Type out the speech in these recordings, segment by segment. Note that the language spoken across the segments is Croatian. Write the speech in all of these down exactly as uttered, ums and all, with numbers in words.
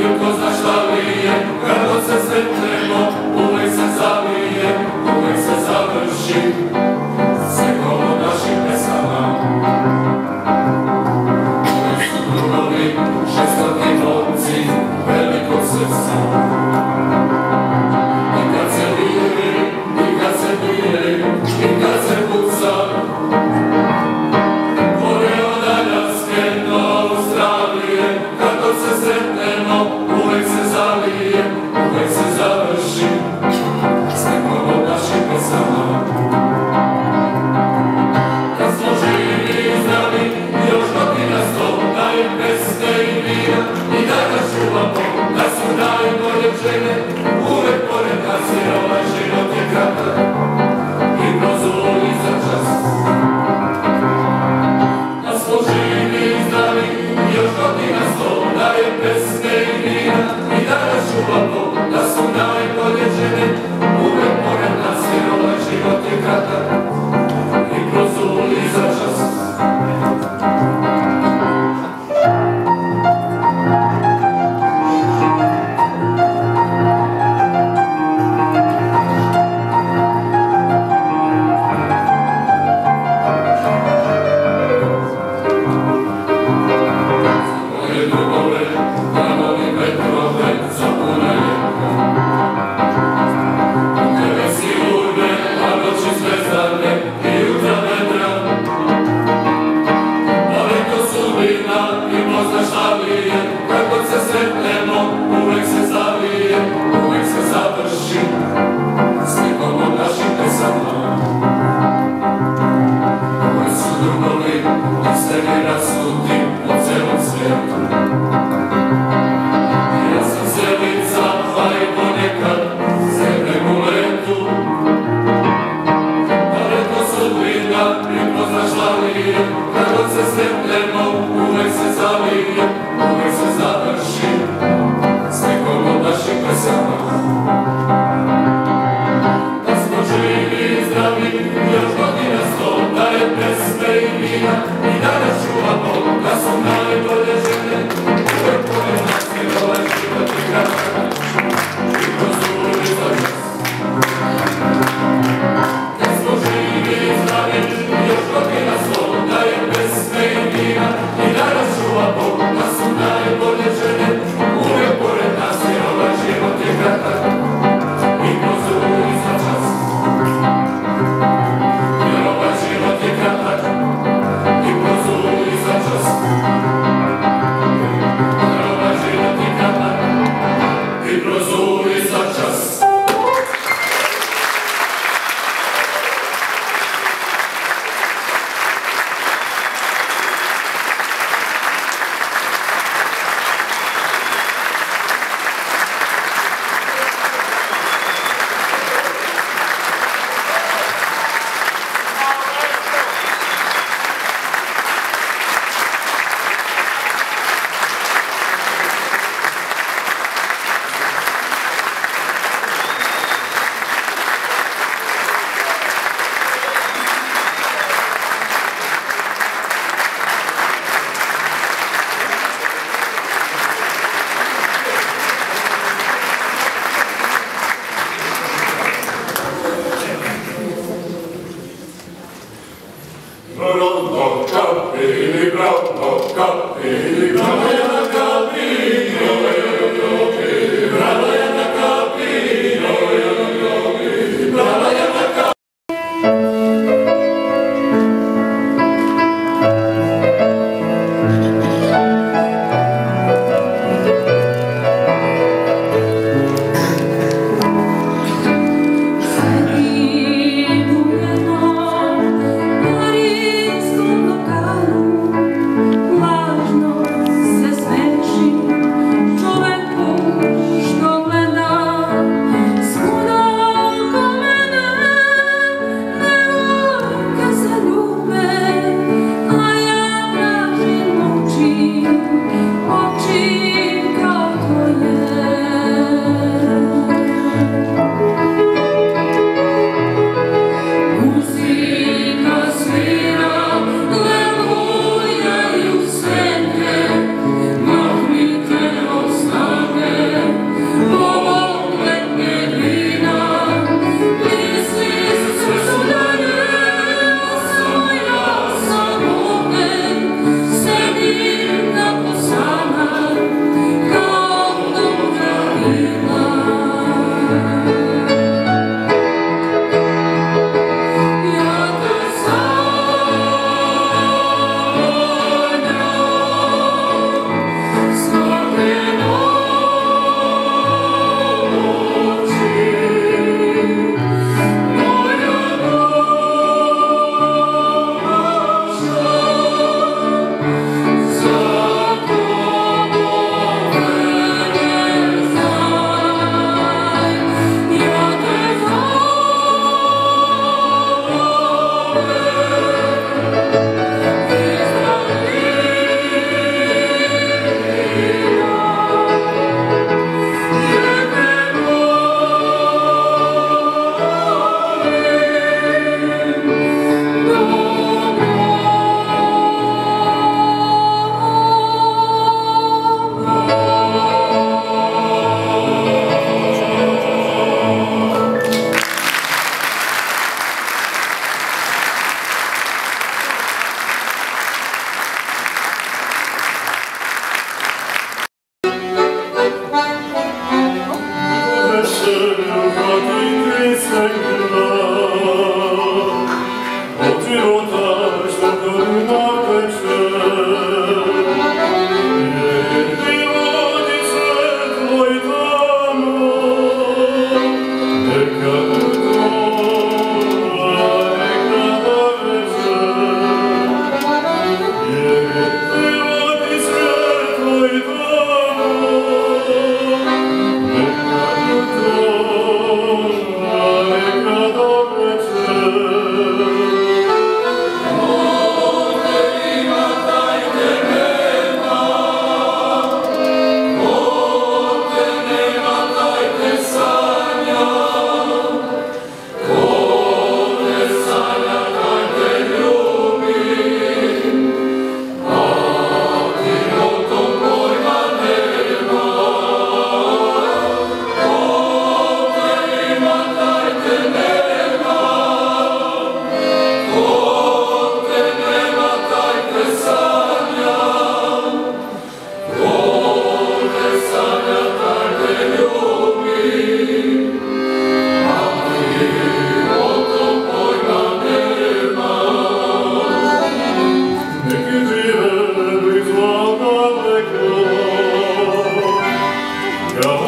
ko zna šta li je, kad god se sretnemo, uvek se zavije, uvek se završi, sve kolo naših pesama. Uvek su drugovi, žestoki momci, velikog srca. I kad se viri, i kad se bije, i kad se puca, gore od Aljaske do Australije, kad god se sretnemo, uvek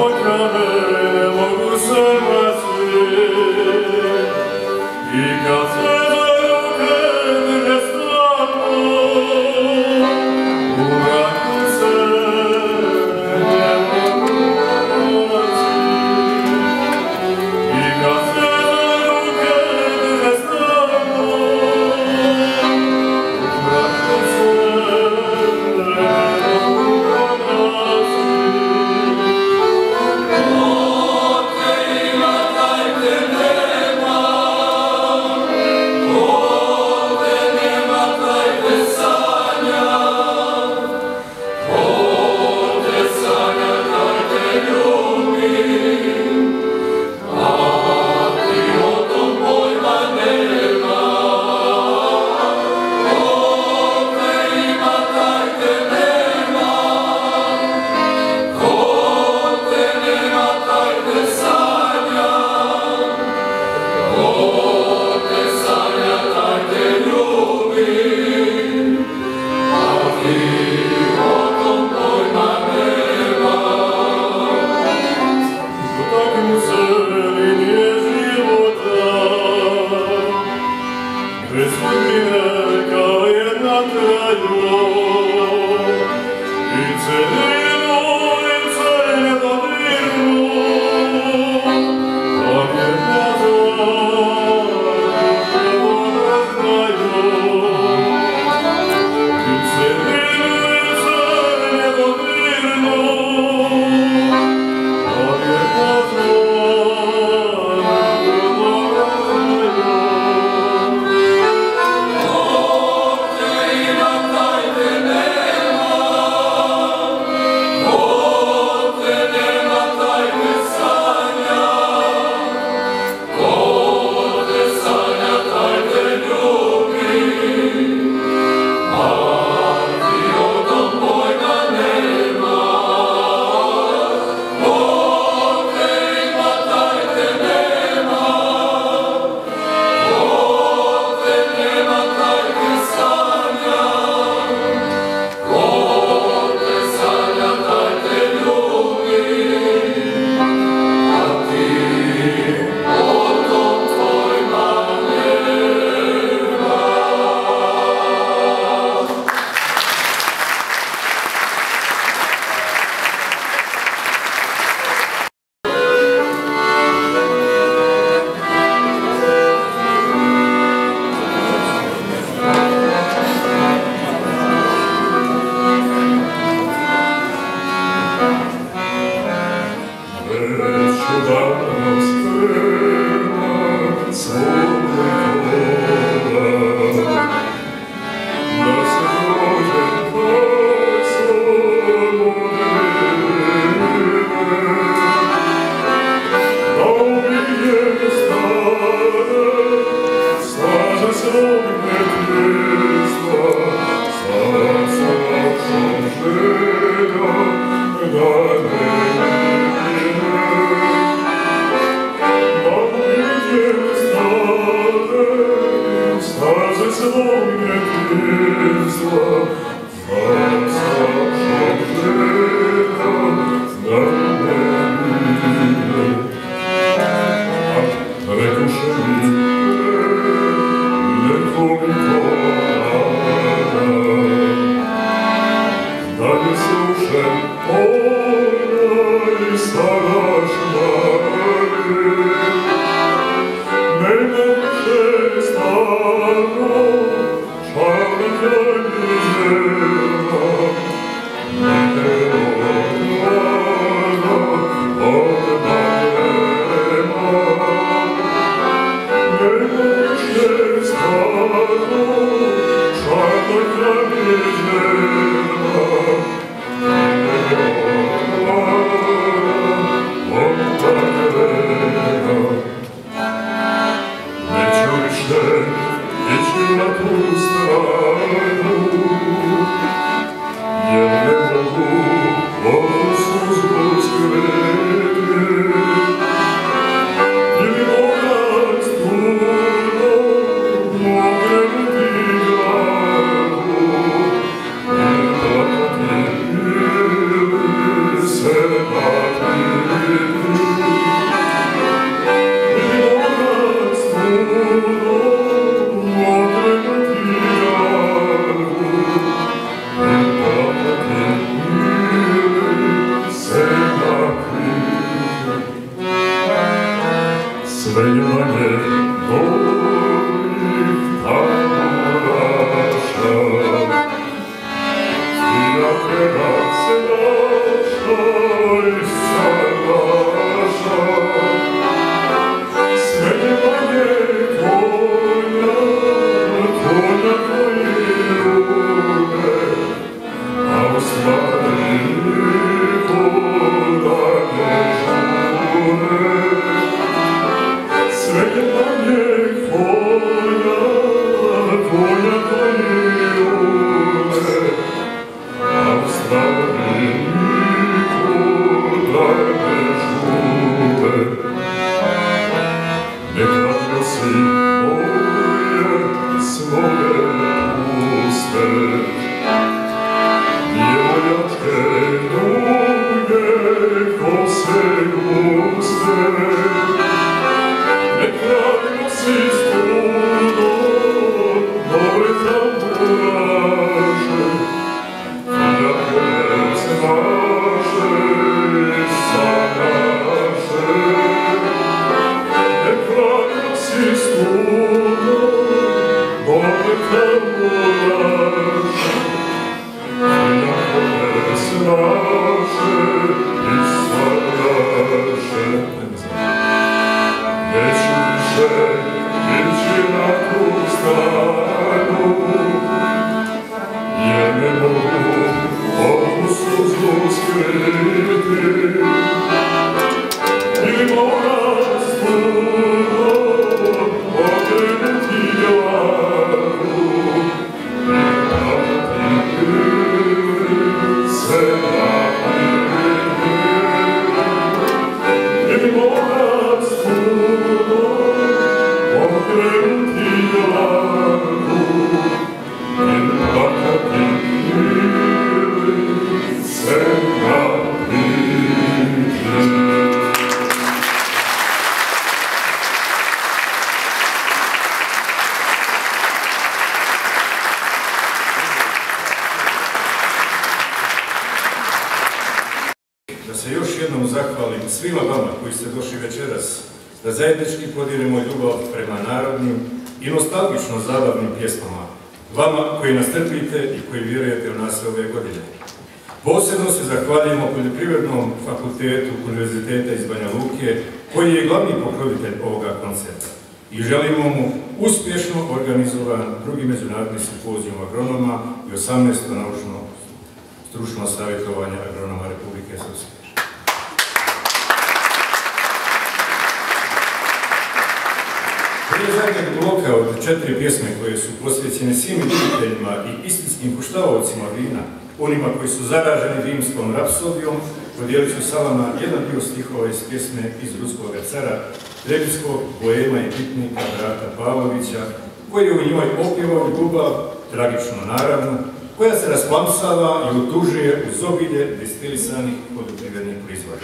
Ima sve manje tvojih tamburaša. Ja treba se našoj salaša, sve manje tvoja, tvoja tvoji ruke, a u stvari nikoda ne žure. Sve manje tvoja, tvoja tvoji ruke, a u stvari nikoda ne žure. Neka nosi moje svoje puste, djevojačke duge kose guste. Neka nosi struno nove tamburaše, iako ne znaše i sanaše. Neka nosi struno nove tamburaše, iako ne znaše i sanaše. Neću više ići na tu stranu, jer ne mogu ovu suzu skriti. Ili moram struno okrenuti glavu i platiti se napiti. Ili moram struno okrenuti glavu i plakati ili se napiti. Da se još jednom zahvalim svima vama koji ste došli večeras, da zajednički podijelimo ljubav prema narodnim i nostalgično zabavnim pjesmama. Vama koji nas trpite i koji vjerujete u nas ove godine. Posebno se zahvaljujemo Poljoprivrednom fakultetu Univerziteta iz Banja Luke, koji je glavni pokrovitelj ovoga koncerta. I želimo mu uspješno organizovan drugi međunarodni simpozijum agronoma i osamnaesto naučno stručno savjetovanje agronoma Republike Srpske. Prije zadnjeg bloka od četiri pjesme koje su posvećene svim ljubiteljima i istinskim poštavaocima vina, onima koji su zaraženi rimskom rapsodijom, podijelit ću sa vama jedan dio stihova iz pjesme Iz ruskoga cara, Trebinskog boema i pitnika brata Pavlovića, koji je u njoj opjevao ljubav, tragično naravno, koja se rasplamsava i utužuje uz obilje destilisanih poljoprivrednih proizvoda.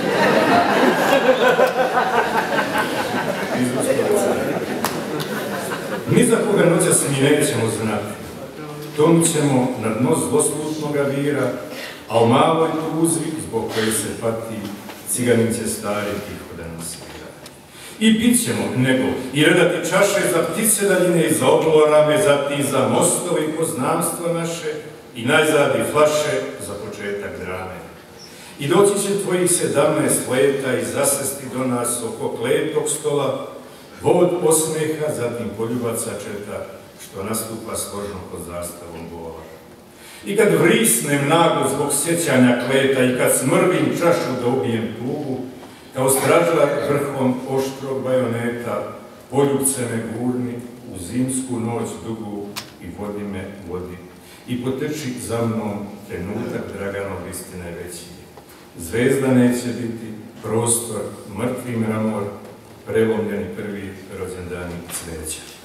Ni za koga noćas mi nećemo znati, tonut ćemo na dno zloslutnoga vira, a u maloj tuzi zbog koje se pati, ciganin će stari tiho da nam svira. I pit ćemo nego i redati čaše za ptice daljine i za oblorame, zatim za mostovi poznanstva naše i najzad i flaše za početak drame. I doći će tvojih sedamnaest leta i zasesti do nas oko kletog stola, vod osmeha, zatim poljubaca četa, što nastupa složno pod zastavom bola. I kad vrisnem naglo zbog sjećanja kleta i kad smrvim čašu da ubijem tugu, kao stražar vrhom oštrog bajoneta, poljubce me gurni u zimsku noć dugu i vodi me vodi. I poteči za mnom trenutak Draganov istine veći. Zvezda neće biti, prostor, mrtvi mramor, prelomljeni prvi rođendani cveća.